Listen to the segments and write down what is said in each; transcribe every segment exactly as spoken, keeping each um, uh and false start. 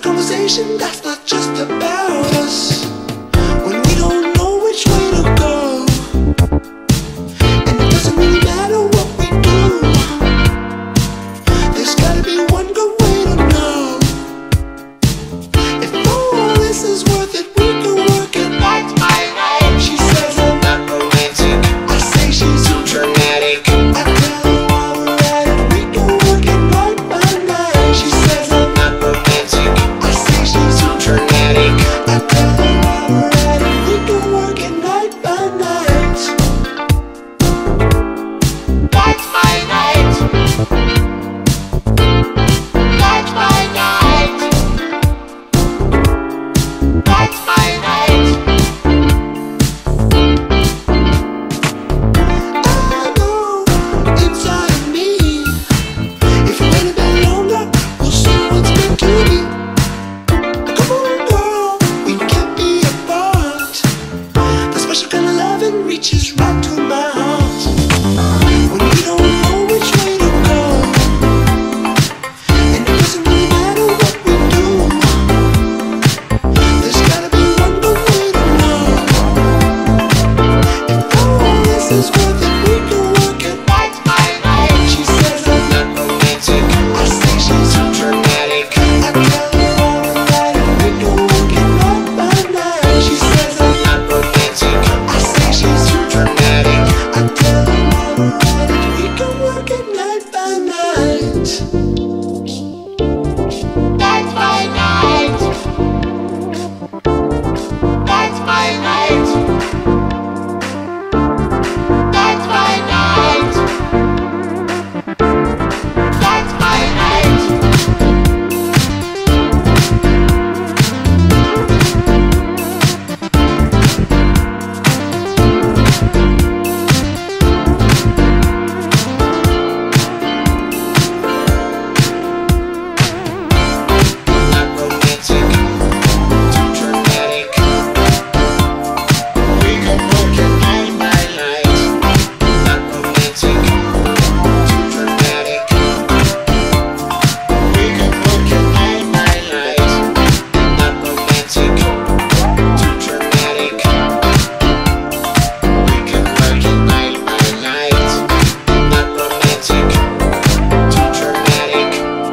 conversation that's not just about us. When we don't know which way to go, and it doesn't really matter what we do, there's gotta be one good way to know if all this is worth it. We can work it night by night. She says I'm not romantic, I say she's too dramatic. I tell her while we're at it, we can work it night by night. She says I'm not romantic, I say she's too dramatic. I tell her while we're at it, we can work it night by night. Night by night. Night by night. Night by night. I know inside of me, if you wait a bit longer, we'll see what's meant to be. Come on, girl, we can't be apart. The special kind of loving reaches right to my heart. When we don't know which way to go, and it doesn't really matter what we do, there's gotta be one good way to know if all this is worth it. We can work it night by night. She says I'm not romantic, I say she's too dramatic. I tell her while we're at it, we can work it night by night. She says I'm not romantic, I say she's too dramatic. I tell her while we're at it, we can work it night by night. Night by night. Night by night. Night by night. Night by night. Not romantic, too dramatic. We can work it night by night. Not romantic, too dramatic. We can work it night by night. Not romantic, too dramatic. We can work it night by night. Not romantic, too dramatic.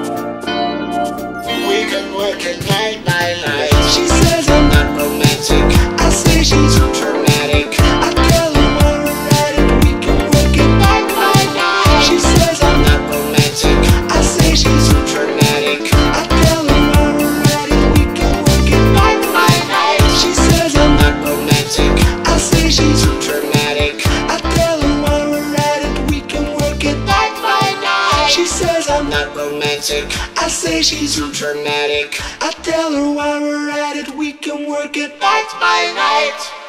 We can work it night by night. She says I'm not romantic, I say she's too dramatic. I tell her while we're at it, we can work it night by night. She says I'm not romantic, I say she's too dramatic. I tell her while we're at it, we can work it night by night. She says I'm not romantic, I say she's too dramatic. I tell her while we're at it, we can work it night by night. She says I'm not romantic, I say she's too dramatic. I tell her while we're at it, we can work it night by night.